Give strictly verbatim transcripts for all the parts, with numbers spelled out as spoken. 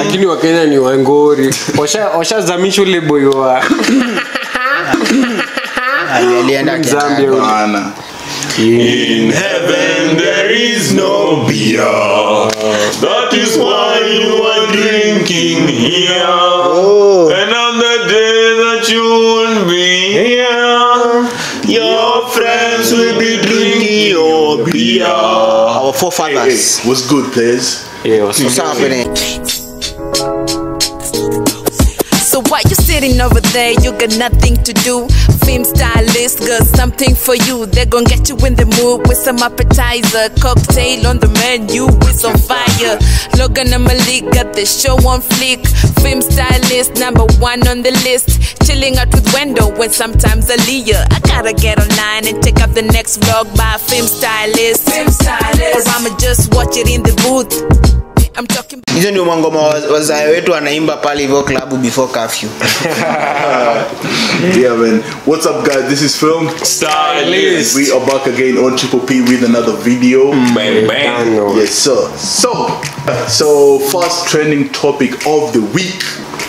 lakini wa Kenya ni wangori. Osha osha zamisho le boyo. Alienda Zambia bana. In heaven there is no beer. That is why you are drinking here. Oh. And on the day that you won't be here, your friends will be drinking your beer. Our forefathers. Hey, hey, what's good, players? Yeah, what's, What's happening? So why you sitting over there? You got nothing to do. Film stylist got something for you. They're gonna get you in the mood with some appetizer. Cocktail on the menu with some fire. Logan and Malik got the show on flick. Film stylist number one on the list. Chilling out with Wendell when sometimes Aaliyah. I gotta get online and take up the next vlog by a film stylist. Film stylist. Or I'ma just watch it in the booth. I'm talking. Hizo ndio mangoma wazae wetu wanaimba pale hivyo club before curfew. Yeah, man. What's up, guys? This is Film Stylist. We are back again on Triple P with another video. bang bang. Yes, sir. So, so first trending topic of the week.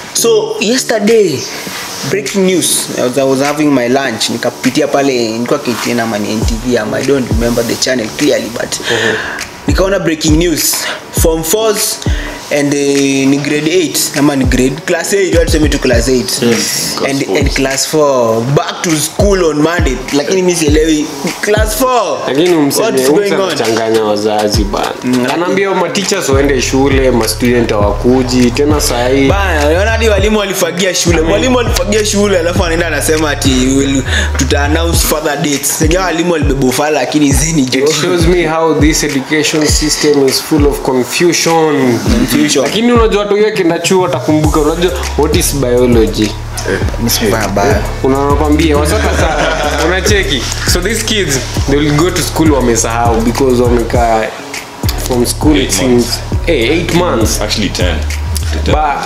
So yesterday, breaking news. I was, I was having my lunch. Nikapitia pale nilikuwa kitena mani N T V. I don't remember the channel clearly, but uh-huh. Nikaona breaking news. Form fours and uh, in grade eight. I'm in grade class eight. You tuseme to class eight. Yes, and class and class four back to school on Monday. Lakini mimi sielewi class four. Lakini umseme umchanganya wazazi bana. Anaambia ma teachers waende shule, ma student hawakuji tena saa hii. Bana, unaona hadi walimu walifagia shule. Mwalimu alifagia shule alafu anaenda anasema ati will tuta announce further dates. Sasa walimu walibebofala lakini zeni jo. It shows me how this education system is full of confusion. Confusion. Lakini unajua watu wake kinachuo atakumbuka unajua what is biology. Nisipaa baya. Unakwambia wasaka sana unacheki. So these kids they will go to school wamesahau because wamekaa from school it seems hey, eight months Actually ten. But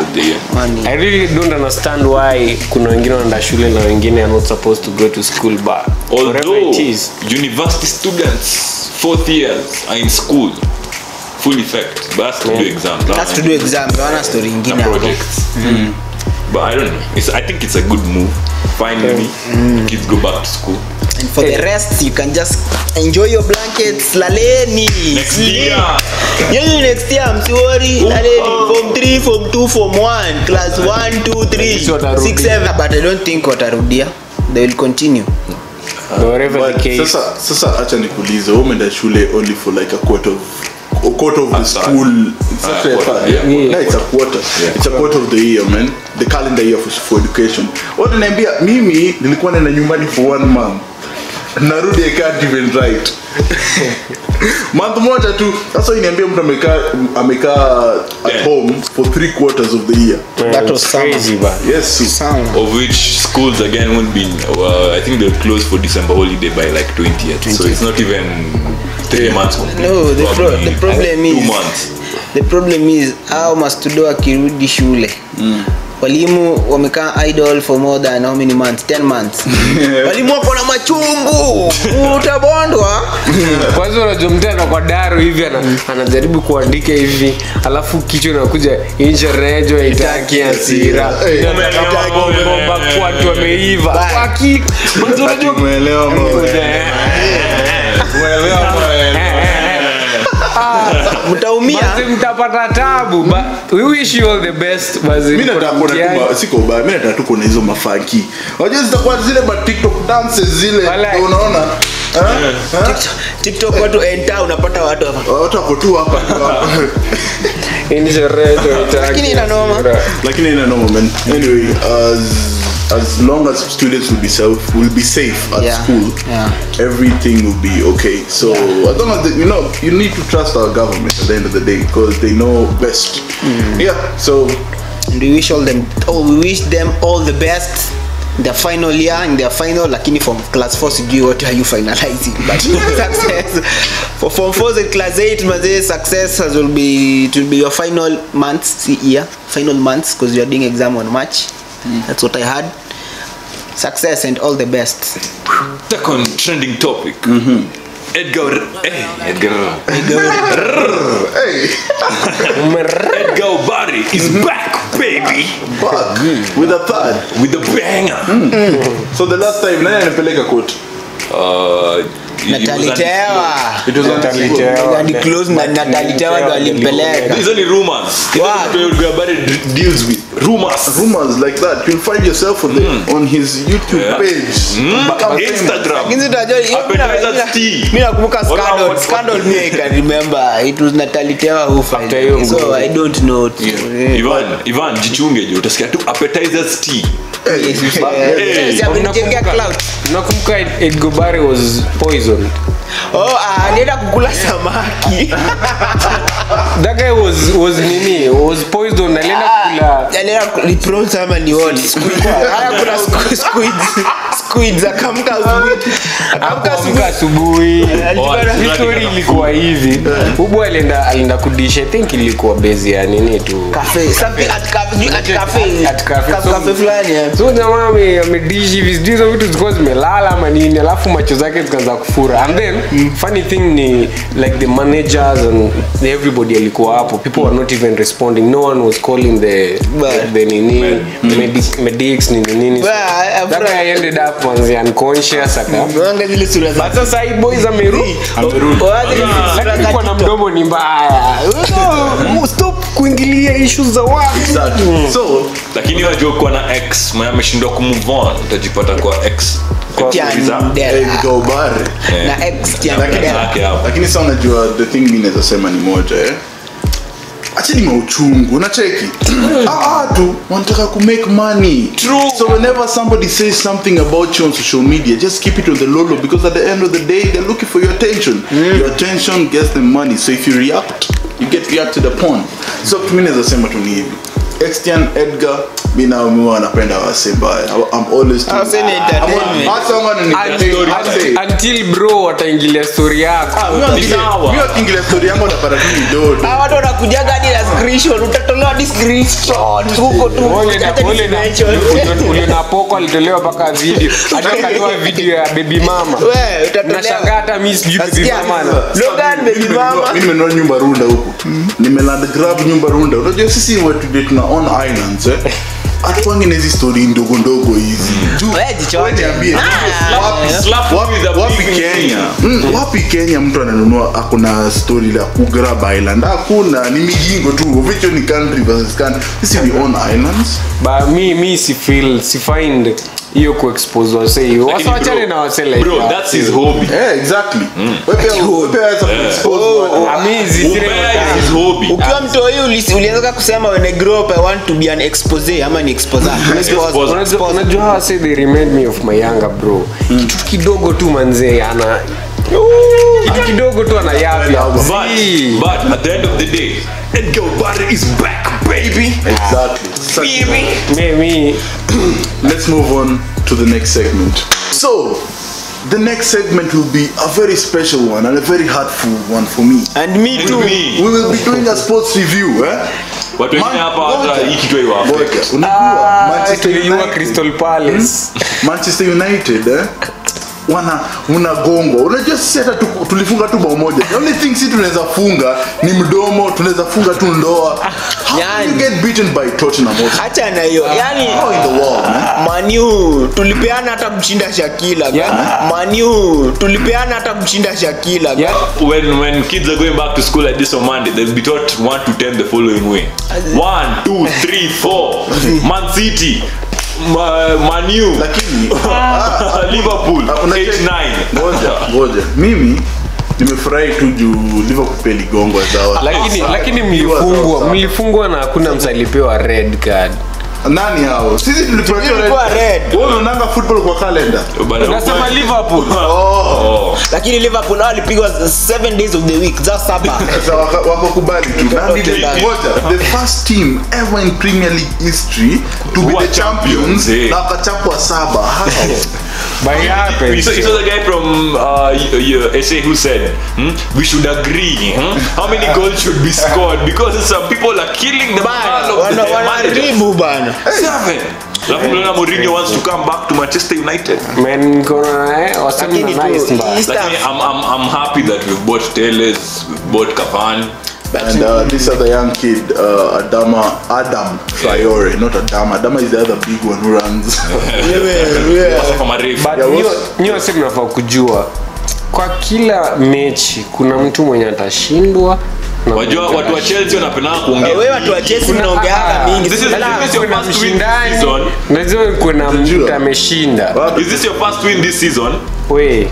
I really don't understand why kuna wengine wanaenda shule na wengine are not supposed to go to school, but although it is, university students fourth years are in school full effect, but that's to yeah. do exams. That's to do exams. Wana story ingine projects. Mm. But I don't know. It's, I think it's a good move. Finally, mm. kids go back to school. And for the rest, you can just enjoy your blankets. Laleni. Next year. Yeah, next year. I'm sorry. Laleni. Form three, form two, form one, class one, two, three, six, seven. But I don't think watarudia. They will continue. Uh, whatever but the case. Sasa, sasa acha nikuulize. Umeenda shule only for like a quarter of a quarter of the school. It's uh, actually quarter, a yeah. yeah. No, it's a quarter. Yeah. It's a quarter of the year, man. The calendar year for, for education. What niambia mimi nilikuwa nenda nyumbani for one month. Narudi I can't even write. Month moja tu. Sasa niambia mtu amekaa amekaa at yeah. home for three quarters of the year. Man, that was crazy, but yes, sound. Of which schools again won't be. Uh, I think they'll close for December holiday by like twentieth. So it's not even three yeah. months. Complete. No, the, pro the problem is two months. The problem is how mastudo akirudi shule. Mm. Walimu wamekaa idle for more than how many months? ten months. Walimu wako na machungu. Utabondwa. Kwanza unajua mtana kwa daru hivi anajaribu kuandika hivi, alafu kichwa inakuja injerejo itaki hasira. Unataka bomba kwa watu wameiva. Haki. Kwanza unajua umeelewa mambo. Umeelewa mtaumia, mtapata tabu, but we wish you all the best. Mimi nataka kuona siko baya, mimi nataka tu kuna hizo mafanki. Unajua zitakuwa zile ma TikTok dances zile, unaona? TikTok watu enter unapata watu hapa. Watu wako tu hapa. Inje redo itaki. Lakini ina noma. Lakini ina noma, man. Anyway, as as long as students will be safe, will be safe at yeah. school, yeah. everything will be okay. So yeah. as long as they, you know, you need to trust our government at the end of the day because they know best. Mm. Yeah. So and we wish all them, oh, we wish them all the best. Their final year and their final, lakini from class four sijui what are you finalizing, but success for form four and class eight, maze success as will be, it will be your final months year, final months because you are doing exam on March. Mm. That's what I had. Success and all the best. Second trending topic. Mm-hmm. Edgar. Hey, Edgar. Hey, Edgar Barry is back, baby. back with a third. With the banger. So the last time, nani anipeleka court? Uh, Natalie Tewa. It was Natalie on Tewa. Hadi close na Natalie Tewa ndo alimpeleka. These only rumors. What? Edgar Barry deals with rumors. rumors like that. You'll find yourself on, the, on his YouTube Yeah. page. Mm. Become famous. Instagram. Lakini tunajua hiyo Appetizer tea. mimi nakumbuka What- scandal what- scandal me I can remember it was Natalie Tewa who filed After hiyo it. So ngoma. I don't know. Yeah. Ivan, Ivan, jichunge jo. Utasikia tu appetizers tea. Yes, yes. Hey. Si amenijengea cloud. Nakumbuka Edgar Barry was poisoned. Oh, ah, alienda kukula samaki. That guy was was nini? Was poisoned. Alienda kula Alienda ku- ni prawns ama ni what? Squid. Haya kuna squid squid squid akamka asubuhi. Akamka Akaamka asubuhi. asubuhi. Alikuwa na- Hii story ilikuwa hivi. Ubu alienda alienda kudish. I think ilikuwa base ya nini tu. Cafe, something at cafe, at cafe. At cafe. Cafe- So- cafe fulani. yeah. So jamaa ame amedish hivi sijui hizo vitu zilikuwa zimelala ama nini, alafu macho zake zikaanza kufura. And then funny thing ni like the managers and everybody alikuwa hapo. People were not even responding. No one was calling the But- the nini medic medics nini nini. So, Well, I- I- that guy ended up was unconscious aka. Unaona zile sura za But sasa hii boys amerudi. Amerudi. Unaona zile sura Lakini za kwa na TikTok. mdomo ni mbaya. No, stop kuingilia issues za watu. Exactly. So, Lakini wajua kuwa na ex mwenye ameshindwa kumove on utajipata kwa ex. Tiandera. Edgar Barry. Na ex Lakini Tiandera. zake hapo. Lakini sasa unajua the thing mimi naweza sema ni moja eh. Acheni mauchungu, unacheki. Ah, tu wanataka ku make money. True. So whenever somebody says something about you on social media, just keep it on the low low because at the end of the day they're looking for your attention. Your attention gets them money. So if you react, you get reacted upon. So mimi naweza sema tu ni hivi. Extian Edgar mimi na mimi wanapenda wase mbaya. I'm always Ah, wase ni entertainment. Hata wangu ni Until, entertainment. until bro wataingilia story yako. Mimi wakiingilia story yangu napata tu vidodo. Ah, watu wanakujaga hadi na screenshot, utatolewa hadi screenshot huko tu. Ole na Hata ole na screenshot. ule na poko alitolewa mpaka video. Hata katoa video ya baby mama. Wewe utatolewa. Nashangaa hata mimi sijui baby Nasikia, mama na. Logan baby mama. Mimi nimenunua nyumba Runda huko. Nimeland grab nyumba Runda. Unajua sisi watu ndio tuna own islands eh. Hatuangi na hizi story ndogo ndogo hizi. Wewe jichote. Wewe niambie. Ah, wapi- Slap wapi- with a wapi big Kenya? Mm, wapi Kenya mtu ananunua akuna story la kugrab island? Hakuna, ni mijingo tu. Vicho ni country versus country. Sisi we own islands. Ba mi mi si feel si find hiyo ku expose wase. Lakini Wasawachane bro, na wase like. bro, that. that's his hobby. Eh, exactly. Wewe pia wewe pia unaweza kuexpose watu. Amizi Umbea is his hobby. ukiwa mtoi ulisi- ulianza kusema when I grow up I want to be an expose ama ni expose. Expose. Unajua unajua hawa say they remind me of my younger bro. Kitu kidogo tu manzee ana kitu kidogo tu ana yapi hapo. But, Si. but at the end of the day, Edgar Barry is back, baby. Exactly. Such- Me me Let's move on to the next segment. So, the next segment will be a very special one and a very heartful one for me. And me And too. me. We will be doing a sports review, eh? Watu wengine Man- hapa hata Ngoja. hii kitu iwa Ngoja, affect. unajua Manchester tuliua United, Crystal Palace. Manchester United eh? wana unagongwa. Unajua sisi hata tu- tulifunga tu bao moja. The only thing sisi tunaweza funga ni mdomo, tunaweza funga tu ndoa. How can you Yani. get beaten by Tottenham also? Acha na hiyo. Yani How in the world, man? Manu tulipeana hata kushinda Shakila. Yeah. Manu tulipeana hata kushinda Shakila. Yeah. When when kids are going back to school like this on Monday, they'll be taught one to ten the following way. One, two, three, four. Man City, Ma- Man U, Lakini Liverpool, Ah, unajua- eight, nine. ngoja ngoja mimi nimefurahi tu juu Liverpool peli gongo sawa. Lakini Sawa. lakini Sawa, mlifungwa sawa. mlifungwa na hakuna msalipewa red card. Nani hao? Sisi tulipewa Tulikuwa red. Wewe unaanga football kwa calendar. But- Unasema Liverpool. Oh. Lakini Liverpool hao walipigwa seven days of the week za saba. Sasa waka- wakakubali tu. Nani Okay, the done. ngoja, the first team ever in Premier League history to be Who are the champions champions, eh? na wakachapwa saba. How? By You happens. saw, you saw the guy from uh, y- y- S A who said, hmm, we should agree hmm? how many goals should be scored because some people are killing the Bana, man of wana the manager. wanaribu bana. Seven. Alafu tunaona Mourinho wants to come back to Manchester United. Man kuna eh wasema Lakini tu, nice mbaya. hii stuff- Lakini I'm, I'm, I'm happy that we've bought Telles, we've bought Cavani. And uh, this other young kid, uh, Adama, Adam Traore, not Adama. Adama is the other big one who runs. Sasa kama refu. But Yeah, nyo what's- nyo sasa mnafaa kujua kwa kila mechi kuna mtu mwenye atashindwa na Wajua mwenye watu wa Chelsea wanapenda kuongea. wewe watu wa Chelsea mnaongeaga mingi. This is- Ala, this is your kuna first win mshindani, season. lazima kuna mtu Unajua. ameshinda. Is this your first win this season? We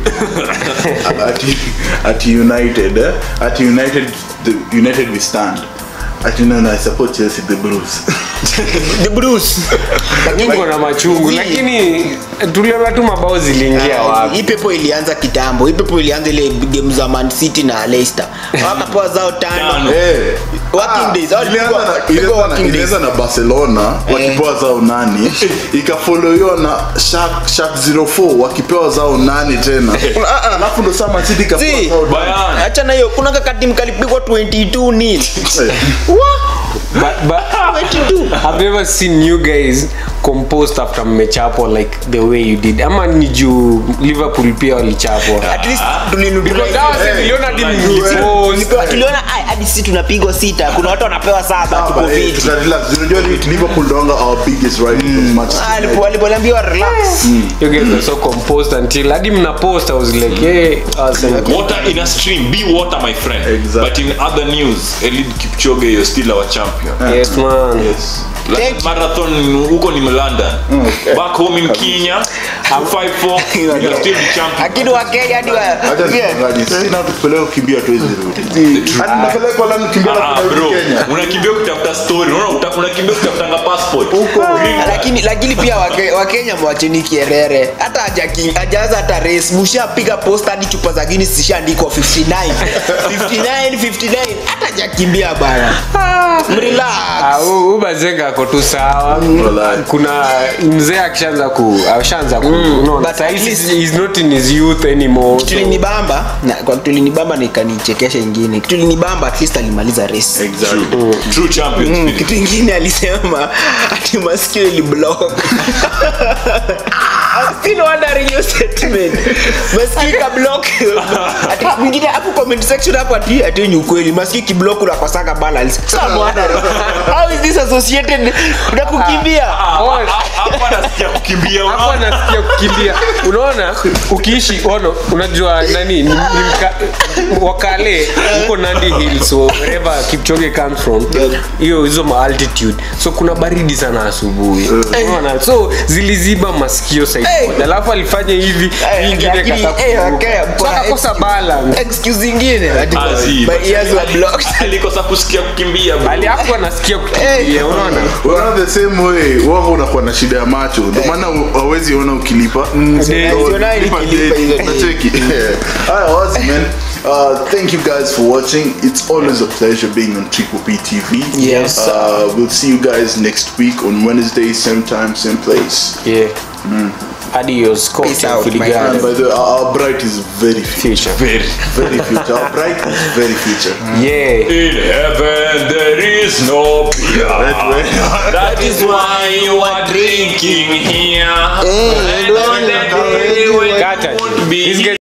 at, at United, eh? at United, the United we stand. At no, no, I support Chelsea, the Blues. The Bruce. lakini kuna machungu, Hii- lakini tuliona tu mabao ziliingia Hii wapi. pepo ilianza kitambo. Hii pepo ilianza ile game za Man City na Leicester. Wakapoa zao tano. Tano. Eh, Working days. Hao ilianza walikuwa- na- walikuwa ilianza na- working days. ilianza na Barcelona wakipewa zao nane, ikafollowiwa na Shark Shark zero four wakipewa zao nane tena, alafu ndo saa Man City ikapewa See, zao nane. Bayern. acha na hiyo kuna kakati mkalipigwa twenty-two nil. Eh, But, but I've never seen you guys composed after mmechapwa like the way you did. Ama ni juu Liverpool pia walichapwa. At least tulinunua. Because that was Eh, niliona hadi tulipewa- mlipost. Tulipewa- tuliona ai, hadi sisi tunapigwa sita. Kuna watu wanapewa saba ah, tuko but, eh, viti. tuna relax. Unajua Liverpool ndo wanga our biggest rival of Manchester Ah, United. alipo- alipoambiwa relax. You guys were so composed until hadi mna post I was like, hey, awesome. Water in a stream, be water my friend. Exactly. But in other news, Eliud Kipchoge, you're still our champion. Yes man. Yes. London Thank you. marathon huko ni London. okay. Back home in Kenya, two five four, you're still the champion. Lakini wa Kenya hadi wa Hata Yeah. siangaji. Sisi na tukipeleka kukimbia tuwezi rudi. Hadi tunapelekwa London kukimbia na Ah, tunarudi bro, Kenya. unakimbia kutafuta story, unaona uta- unakimbia kutafutanga passport. Green- lakini lakini pia Wake- wakenya mwacheni kierere hata haja- hajaanza hata race mushapiga post hadi chupa za Guinness zishaandikwa fifty-nine fifty-nine fifty-nine hata hajakimbia bana mrelax Ah, huyu huyu Bazenga ako tu sawa. Wallahi. Kuna mzee akishaanza ku ashaanza ku unaona. But Sasa at hizi least- is not in his youth anymore. so- tulinibamba na kwa tulinibamba nikanichekesha ingine tulinibamba at least alimaliza race Exactly. True champion spirit. kitu ingine alisema ati masikio ili block I'm still wondering your statement masikio ka block ati mwingine hapo comment section hapo ati ati ni ukweli masikio ki block unakosanga balance so I'm wondering how is this associated na kukimbia Ah, Oh. ah, ah, hapa nasikia kukimbia, Hapo unaona? anasikia kukimbia. Unaona ukiishi ono unajua nani ni, ni mka, wakale huko Nandi Hills so wherever Kipchoge comes from hiyo hizo ma altitude so kuna baridi sana asubuhi. Unaona so ziliziba masikio side Hey. moja. Alafu alifanya hivi Eh, hii ingine lakini, kata. eh, okay, So kuna akakosa excuse. balance. excuse ingine ati Ah, si, my but- ears were blocked alikosa kusikia kukimbia, bro. Ali hapo anasikia kukimbia unaona. Unaona the same way wao unakuwa na shida ya macho ndio maana hauwezi ona ukilipa Siona ili kilipa hizo days. Unacheki. Alright, awesome man. Uh, thank you guys for watching. It's always a pleasure being on Triple P T V. Yes, sir. Uh, we'll see you guys next week on Wednesday, same time, same place. Yeah. Adios. Peace out, my And Cocktail by the way, our, our bright is very future. future. Very. Very future. Our bright is very future. Yeah. In heaven there is no beer. That is why you are drinking here. And on the day when you Kata. won't be These guys